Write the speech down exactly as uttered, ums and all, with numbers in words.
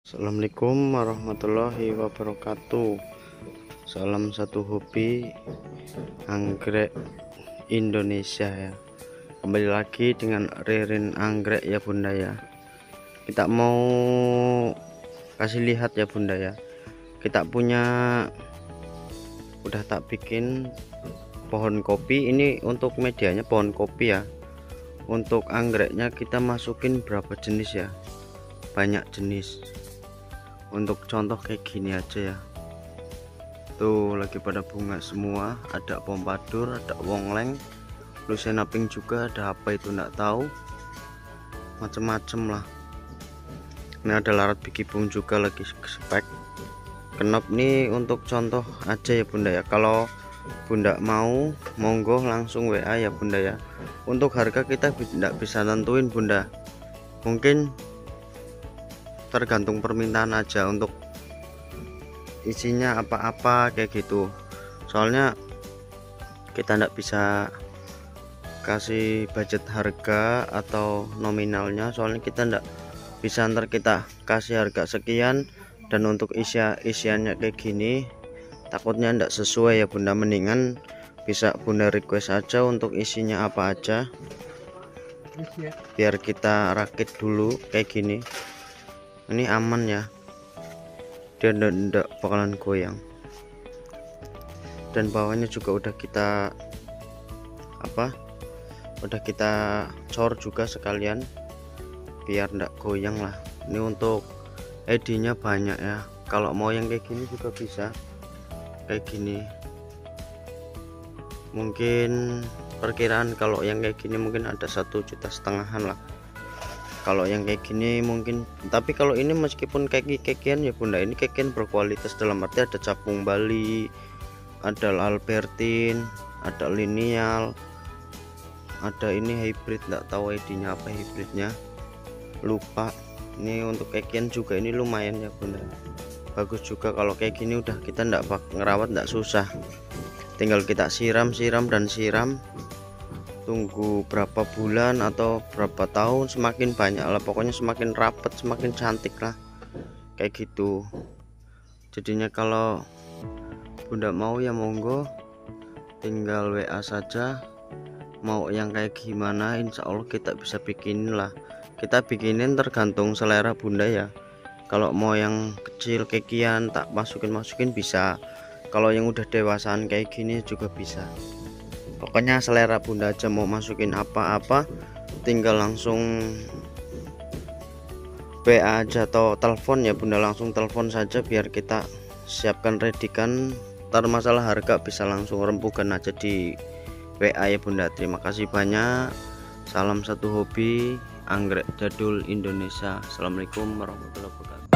Assalamualaikum warahmatullahi wabarakatuh. Salam satu hobi anggrek Indonesia ya. Kembali lagi dengan Ririn Anggrek ya bunda ya. Kita mau kasih lihat ya bunda ya. Kita punya udah tak bikin pohon kopi. Ini untuk medianya pohon kopi ya. Untuk anggreknya kita masukin berapa jenis ya, banyak jenis. Untuk contoh kayak gini aja ya, tuh lagi pada bunga semua. Ada pompadour, ada wongleng, lusena pink juga, ada apa itu enggak tahu, macem-macem lah. Ini ada larat bigibung juga lagi spek kenop. Nih untuk contoh aja ya bunda ya. Kalau bunda mau monggo langsung W A ya bunda ya. Untuk harga kita tidak bisa nentuin bunda, mungkin tergantung permintaan aja. Untuk isinya apa-apa kayak gitu, soalnya kita tidak bisa kasih budget harga atau nominalnya, soalnya kita tidak bisa ntar kita kasih harga sekian dan untuk isi isiannya kayak gini takutnya tidak sesuai ya bunda. Mendingan bisa bunda request aja untuk isinya apa aja, biar kita rakit dulu kayak gini. Ini aman ya, dia ndak bakalan goyang. Dan bawahnya juga udah kita apa udah kita cor juga sekalian biar ndak goyang lah. Ini untuk E D-nya banyak ya. Kalau mau yang kayak gini juga bisa kayak gini. Mungkin perkiraan kalau yang kayak gini mungkin ada satu juta setengahan lah kalau yang kayak gini mungkin. Tapi kalau ini meskipun kayak kekian ya bunda, ini kekian berkualitas dalam arti ada capung Bali, ada Albertine, ada lineal, ada ini hybrid, nggak tahu I D-nya apa hybridnya, lupa. Ini untuk kekian juga ini lumayan ya bunda, bagus juga. Kalau kayak gini udah kita ndak ngerawat, ndak susah, tinggal kita siram siram dan siram. Tunggu berapa bulan atau berapa tahun, semakin banyak lah pokoknya, semakin rapet semakin cantik lah kayak gitu. Jadinya kalau bunda mau ya monggo, tinggal W A saja mau yang kayak gimana. Insya Allah kita bisa bikinin lah, kita bikinin tergantung selera bunda ya. Kalau mau yang kecil kekian tak masukin masukin bisa, kalau yang udah dewasaan kayak gini juga bisa. Pokoknya selera bunda aja, mau masukin apa-apa tinggal langsung W A aja atau telepon ya bunda, langsung telepon saja biar kita siapkan ready-kan. Ntar masalah harga bisa langsung rempukan aja di W A ya bunda. Terima kasih banyak. Salam satu hobi anggrek jadul Indonesia. Assalamualaikum warahmatullahi wabarakatuh.